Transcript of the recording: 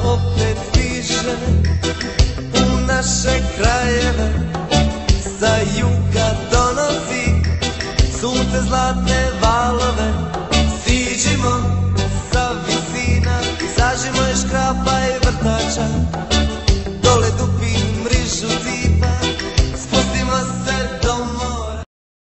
opet stiže u naše krajeve, sa juga donosi sunce zlatne